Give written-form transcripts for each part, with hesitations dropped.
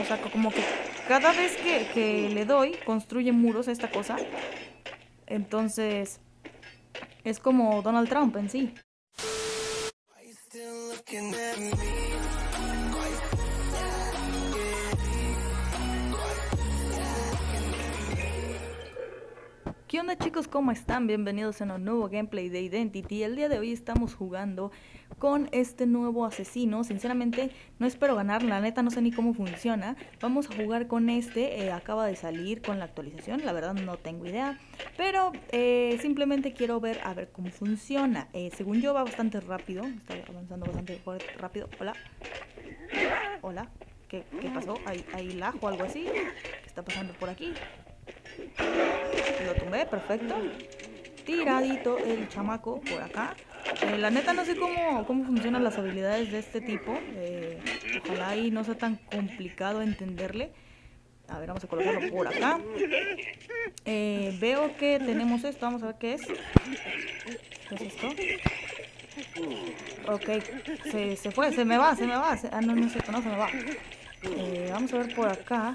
O sea, como que cada vez que le doy, construye muros a esta cosa. Entonces, es como Donald Trump en sí. ¿Qué onda, chicos? ¿Cómo están? Bienvenidos a un nuevo gameplay de Identity. El día de hoy estamos jugando con este nuevo asesino. Sinceramente no espero ganar, la neta no sé ni cómo funciona. Vamos a jugar con este, acaba de salir con la actualización, la verdad no tengo idea. Pero simplemente quiero ver a ver cómo funciona. Según yo va bastante rápido, está avanzando bastante rápido. Hola. Hola. ¿Qué pasó? ¿Hay lag o algo así? ¿Qué está pasando por aquí? Lo tumbé, perfecto. Tiradito el chamaco por acá. La neta no sé cómo funcionan las habilidades de este tipo. Ojalá y no sea tan complicado entenderle. A ver, vamos a colocarlo por acá. Veo que tenemos esto. Vamos a ver qué es. ¿Qué es esto? Ok, se fue, se me va. Ah, no es cierto, no se me va. Vamos a ver por acá.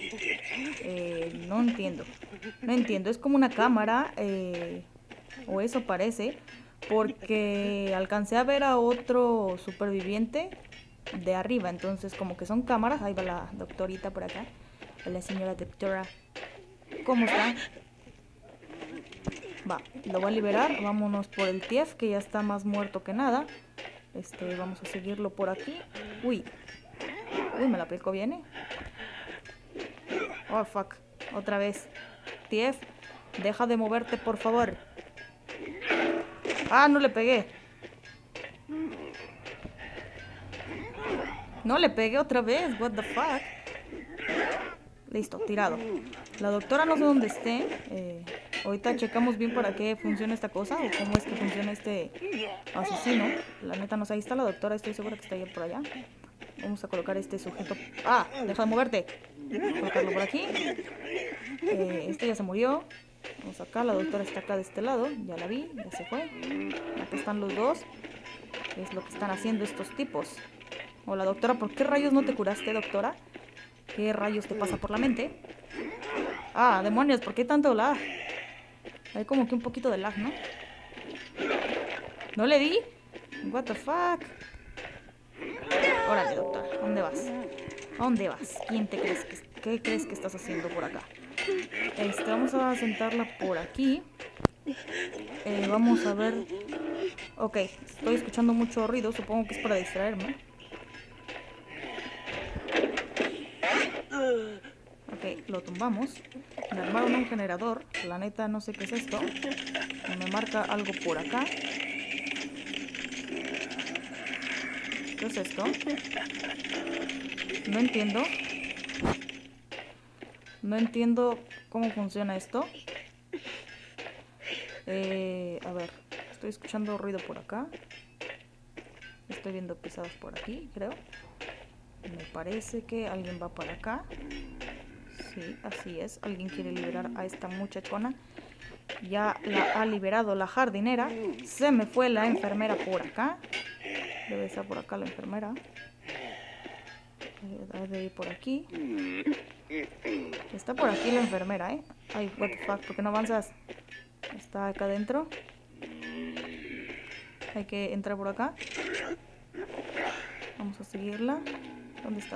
No entiendo, es como una cámara, o eso parece, porque alcancé a ver a otro superviviente de arriba, entonces como que son cámaras. Ahí va la doctorita por acá. La señora doctora, ¿cómo está? Va, lo voy a liberar, vámonos por el Tief, que ya está más muerto que nada. Vamos a seguirlo por aquí. Uy, me la aplicó bien, Oh, fuck. Otra vez. Tief, deja de moverte, por favor. Ah, no le pegué. No le pegué otra vez. What the fuck. Listo, tirado. La doctora no sé dónde esté. Ahorita checamos bien para qué funciona esta cosa o cómo es que funciona este asesino. La neta no sé. Ahí está la doctora. Estoy segura que está ahí por allá. Vamos a colocar este sujeto. Ah, deja de moverte. Colocarlo por aquí. Este ya se murió. Vamos acá, la doctora está acá de este lado. Ya la vi, ya se fue. Acá están los dos. ¿Qué es lo que están haciendo estos tipos? Hola, doctora, ¿por qué rayos no te curaste, doctora? ¿Qué rayos te pasa por la mente? Ah, demonios, ¿por qué tanto lag? Hay como que un poquito de lag, ¿no? ¿No le di? What the fuck. Órale, doctora, ¿a dónde vas? ¿A dónde vas? ¿Qué crees que estás haciendo por acá? Vamos a sentarla por aquí. Vamos a ver. Ok, estoy escuchando mucho ruido, supongo que es para distraerme. Ok, lo tumbamos. Me armaron un generador. La neta no sé qué es esto. Me marca algo por acá. ¿Qué es esto? No entiendo. No entiendo cómo funciona esto. A ver, estoy escuchando ruido por acá. Estoy viendo pisadas por aquí, creo. Me parece que alguien va para acá. Sí, así es. Alguien quiere liberar a esta muchachona. Ya la ha liberado la jardinera. Se me fue la enfermera por acá. Debe estar por acá la enfermera. Debe ir por aquí. Está por aquí la enfermera, ¿eh? Ay, what the fuck, ¿por qué no avanzas? Está acá adentro. Hay que entrar por acá. Vamos a seguirla. ¿Dónde está?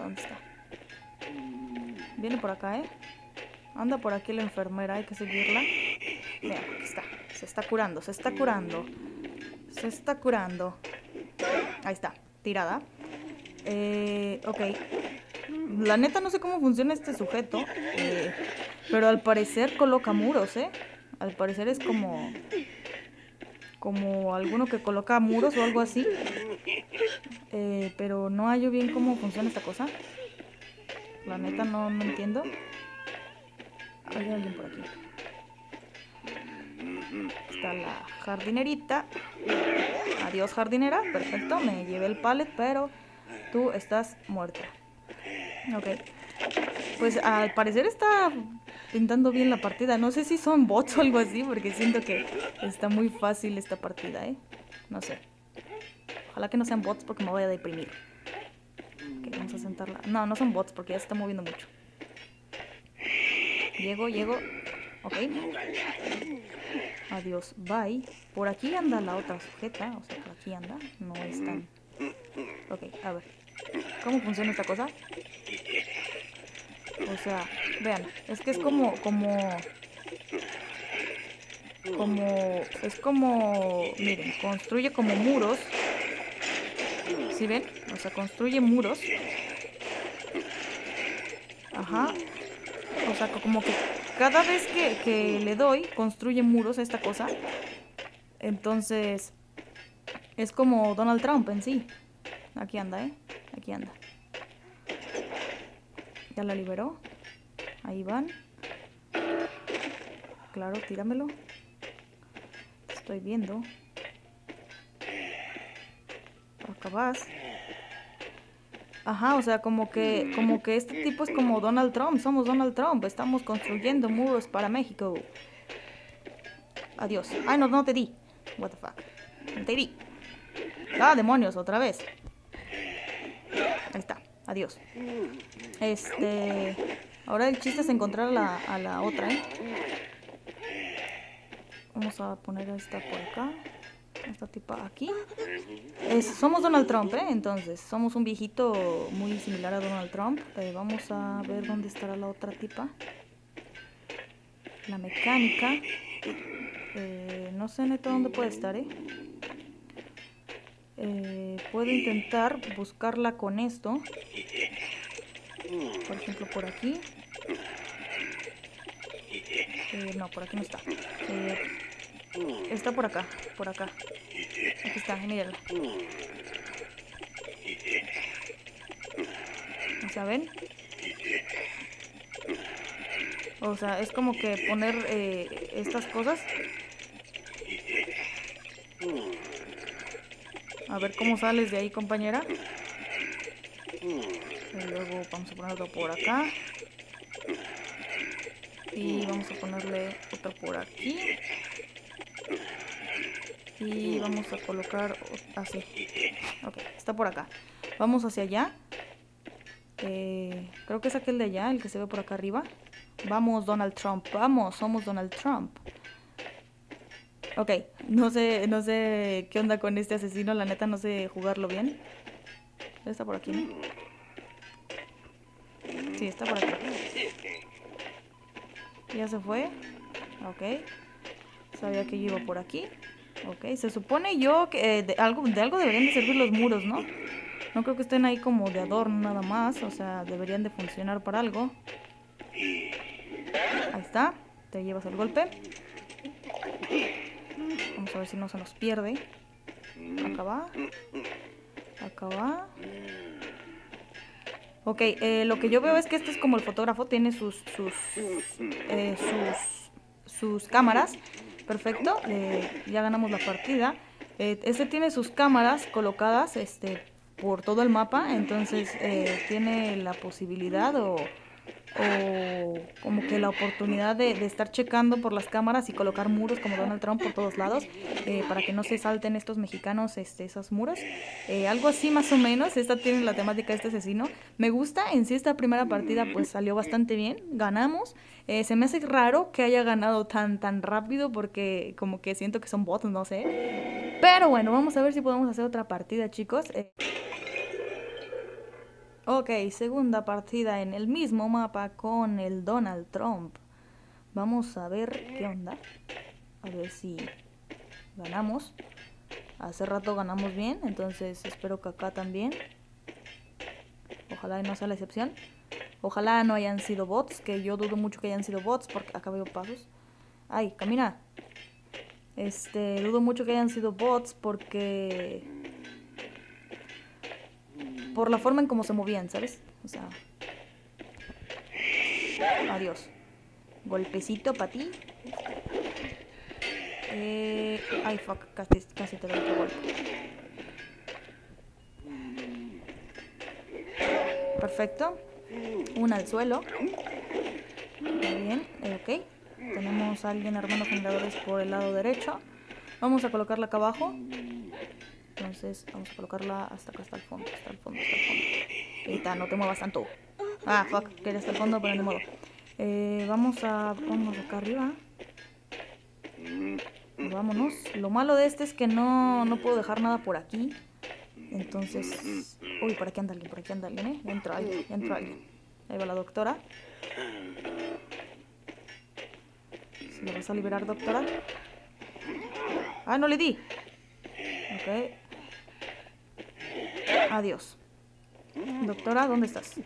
Viene por acá, ¿eh? Anda por aquí la enfermera, hay que seguirla. Mira, aquí está. Se está curando. Ahí está, tirada. Ok. La neta no sé cómo funciona este sujeto. Pero al parecer coloca muros, ¿eh? Al parecer es como alguno que coloca muros o algo así. Pero no hallo bien cómo funciona esta cosa. La neta no entiendo. Hay alguien por aquí. Está la jardinerita. Adiós, jardinera. Perfecto, me llevé el pallet, pero tú estás muerta. Ok. Pues al parecer está pintando bien la partida. No sé si son bots o algo así, porque siento que está muy fácil esta partida, ¿eh? No sé. Ojalá que no sean bots porque me voy a deprimir. Ok, vamos a sentarla. No, no son bots porque ya se está moviendo mucho. Llego. Ok. Adiós, bye. Por aquí anda la otra sujeta. O sea, por aquí anda. No es tan... Ok, a ver. ¿Cómo funciona esta cosa? O sea, vean. Es que es es como... Miren, construye como muros. ¿Sí ven? O sea, construye muros. Ajá. O sea, como que cada vez que le doy, construye muros a esta cosa. Entonces, es como Donald Trump en sí. Aquí anda, ¿eh? Aquí anda. Ya la liberó. Ahí van. Claro, tíramelo. Estoy viendo. Por acá vas. Ajá, o sea, como que este tipo es como Donald Trump. Somos Donald Trump. Estamos construyendo muros para México. Adiós. Ay, no te di. What the fuck. No te di. Ah, demonios, otra vez. Ahí está. Adiós. Ahora el chiste es encontrar a la otra, ¿eh? Vamos a poner a esta por acá. Esta tipa aquí. Somos Donald Trump, ¿eh? Entonces, somos un viejito muy similar a Donald Trump. Vamos a ver dónde estará la otra tipa. La mecánica. No sé neta dónde puede estar, ¿eh? Puedo intentar buscarla con esto. Por ejemplo, por aquí. No, por aquí no está. Está por acá, por acá. Aquí está, mírenla. O sea, ¿ven? O sea, es como que poner estas cosas. A ver cómo sales de ahí, compañera. Y luego vamos a ponerlo por acá. Y vamos a ponerle otro por aquí. Y vamos a colocar así. Ok, está por acá. Vamos hacia allá. Creo que es aquel de allá, el que se ve por acá arriba. Vamos, Donald Trump. Vamos, somos Donald Trump. Ok, no sé qué onda con este asesino. La neta no sé jugarlo bien. Está por aquí, ¿no? Sí, está por aquí. Ya se fue. Ok. Sabía que yo iba por aquí. Ok, se supone yo que de algo deberían de servir los muros, ¿no? No creo que estén ahí como de adorno nada más. O sea, deberían de funcionar para algo. Ahí está. Te llevas el golpe. Vamos a ver si no se nos pierde. Acá va. Acá va. Ok, lo que yo veo es que este es como el fotógrafo. Tiene sus cámaras. Perfecto. Ya ganamos la partida. Este tiene sus cámaras colocadas por todo el mapa. Entonces tiene la posibilidad o como que la oportunidad de estar checando por las cámaras y colocar muros como Donald Trump por todos lados, para que no se salten estos mexicanos esos muros. Algo así más o menos. Esta tiene la temática de este asesino. Me gusta, en sí esta primera partida pues salió bastante bien, ganamos. Se me hace raro que haya ganado tan rápido porque como que siento que son bots, no sé. Pero bueno, vamos a ver si podemos hacer otra partida, chicos. Ok, segunda partida en el mismo mapa con el Donald Trump. Vamos a ver qué onda. A ver si ganamos. Hace rato ganamos bien, entonces espero que acá también. Ojalá no sea la excepción. Ojalá no hayan sido bots, que yo dudo mucho que hayan sido bots porque acá veo pasos. Ay, camina. Dudo mucho que hayan sido bots porque... por la forma en cómo se movían, ¿sabes? O sea... Adiós. Golpecito para ti. Ay, fuck. Casi te doy otro golpe. Perfecto. Una al suelo. Muy bien. Ok. Tenemos a alguien armando generadores por el lado derecho. Vamos a colocarla acá abajo. Entonces vamos a colocarla hasta acá, hasta el fondo. Hasta el fondo. Eita, no te muevas tanto. Ah, fuck, quería hasta el fondo, pero ni modo. Vamos acá arriba. Vámonos. Lo malo de este es que no puedo dejar nada por aquí. Entonces... Uy, por aquí anda alguien, ¿eh? Ya entró alguien. Ahí va la doctora. ¿Se le vas a liberar, doctora? Ah, no le di. Ok. Adiós. Doctora, ¿dónde estás?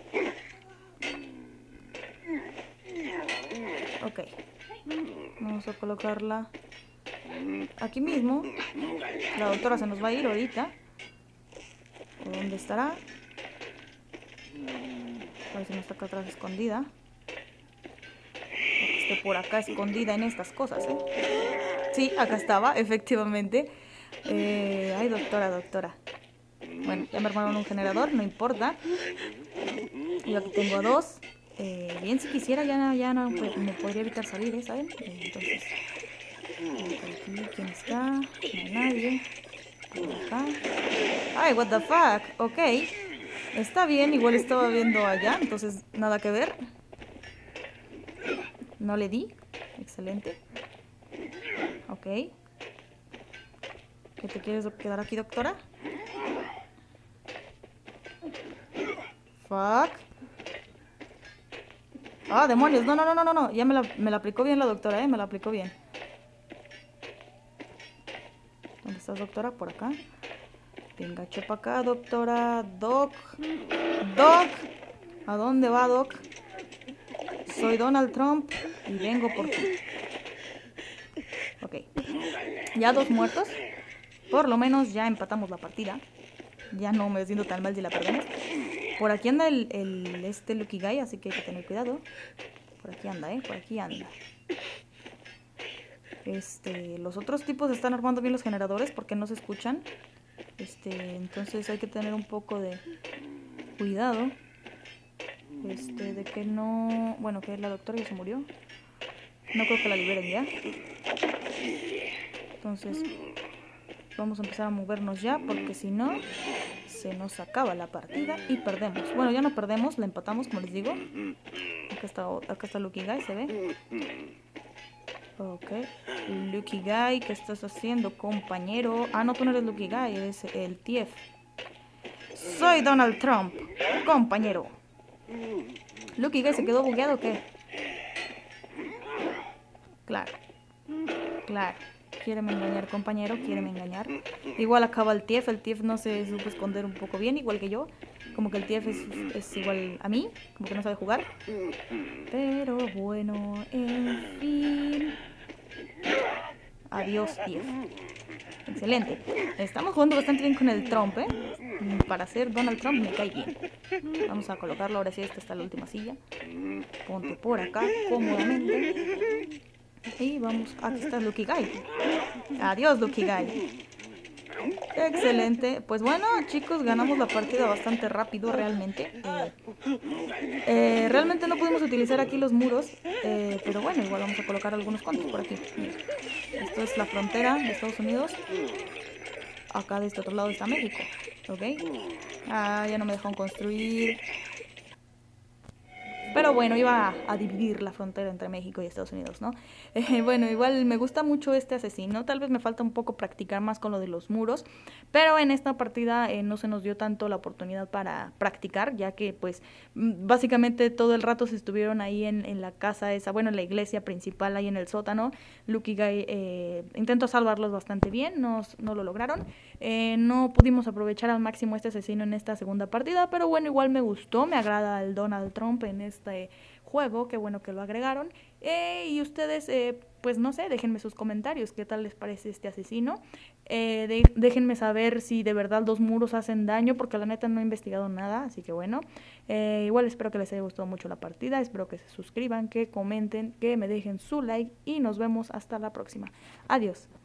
Ok. Vamos a colocarla aquí mismo. La doctora se nos va a ir ahorita. ¿Dónde estará? A ver si no está acá atrás escondida. Que esté por acá escondida en estas cosas, ¿eh? Sí, acá estaba, efectivamente. Ay, doctora. Bueno, ya me armaron un generador, no importa. Yo aquí tengo dos. Bien, si quisiera ya no me podría evitar salir, ¿saben? Entonces, por aquí, ¿quién está? No hay nadie. Por acá. Ay, what the fuck. Ok. Está bien, igual estaba viendo allá, entonces nada que ver. No le di. Excelente. Ok. ¿Qué te quieres quedar aquí, doctora? Fuck. Ah, demonios. No. Ya me la aplicó bien la doctora, me la aplicó bien. ¿Dónde estás, doctora? Por acá. Venga, chepa acá, doctora. Doc. ¿A dónde va, Doc? Soy Donald Trump y vengo por ti. Ok. Ya 2 muertos. Por lo menos ya empatamos la partida. Ya no me siento tan mal si la perdemos. Por aquí anda este Lucky Guy, así que hay que tener cuidado. Por aquí anda, por aquí anda. Los otros tipos están armando bien los generadores porque no se escuchan. Entonces hay que tener un poco de cuidado. De que no... Bueno, que la doctora ya se murió. No creo que la liberen ya. Entonces vamos a empezar a movernos ya, porque si no se nos acaba la partida y perdemos. Bueno, ya no perdemos, la empatamos, como les digo. Acá está Lucky Guy, ¿se ve? Ok. Lucky Guy, ¿qué estás haciendo, compañero? Ah, no, tú no eres Lucky Guy, eres el TF. Soy Donald Trump, compañero. ¿Lucky Guy se quedó bugueado o qué? Claro. Quiéreme engañar, compañero, quiéreme engañar. Igual acaba el TF no se supo esconder un poco bien, igual que yo. Como que el TF es igual a mí, como que no sabe jugar. Pero bueno, en fin. Adiós, TF. Excelente. Estamos jugando bastante bien con el Trump, Para ser Donald Trump me cae bien. Vamos a colocarlo, ahora sí, esta está la última silla. Ponte por acá, cómodamente. Y vamos, aquí está Lucky Guy. Adiós, Lucky Guy. Excelente. Pues bueno, chicos, ganamos la partida bastante rápido realmente. Realmente no pudimos utilizar aquí los muros, pero bueno, igual vamos a colocar algunos cuantos por aquí. Mira. Esto es la frontera de Estados Unidos. Acá de este otro lado está México, ¿ok? Ah, ya no me dejaron construir. Pero bueno, iba a dividir la frontera entre México y Estados Unidos, ¿no? Bueno, igual me gusta mucho este asesino. Tal vez me falta un poco practicar más con lo de los muros. Pero en esta partida no se nos dio tanto la oportunidad para practicar, ya que pues básicamente todo el rato se estuvieron ahí en la casa esa, bueno, en la iglesia principal, ahí en el sótano. Lucky Guy intentó salvarlos bastante bien, no lo lograron. No pudimos aprovechar al máximo este asesino en esta segunda partida, pero bueno, igual me gustó, me agrada el Donald Trump en este juego, qué bueno que lo agregaron. Y ustedes, pues no sé, déjenme sus comentarios, qué tal les parece este asesino. Déjenme saber si de verdad los muros hacen daño, porque la neta no he investigado nada, así que bueno. Igual espero que les haya gustado mucho la partida, espero que se suscriban, que comenten, que me dejen su like y nos vemos hasta la próxima. Adiós.